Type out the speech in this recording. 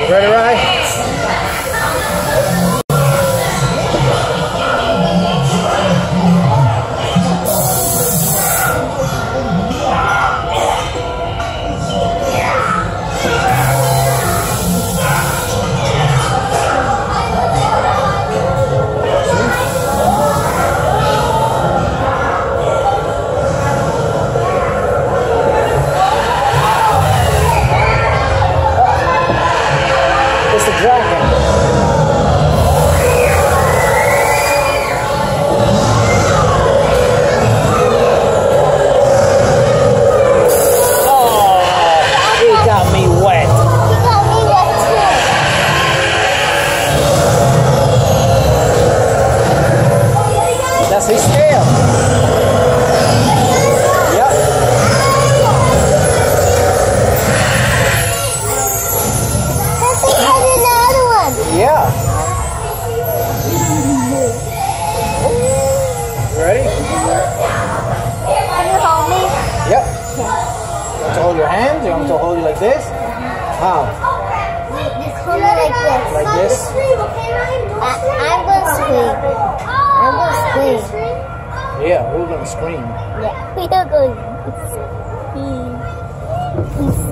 Ready, Ryan? It's a dragon. Oh, he got me wet. He got me wet too. That's his tail. Yep. Another one. Yeah. Ready? Can you hold me? Yep. You want to hold your hands? You want me to hold you like this? How? Hold me like this. Like this? I'm going to scream. I'm going to scream. Yeah, we're going to scream. Yeah, we are going to scream.